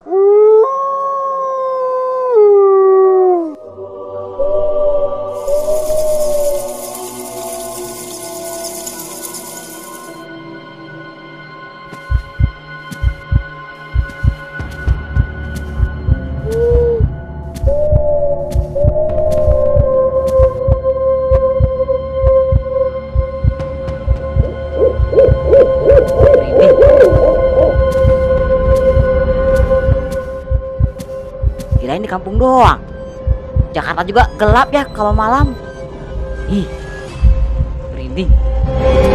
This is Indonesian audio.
Kirain di kampung doang. Jakarta juga gelap ya kalau malam. Ih, merinding.